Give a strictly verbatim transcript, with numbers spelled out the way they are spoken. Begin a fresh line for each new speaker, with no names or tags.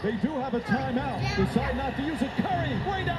They do have a timeout. Decide not to use it. Curry, way down.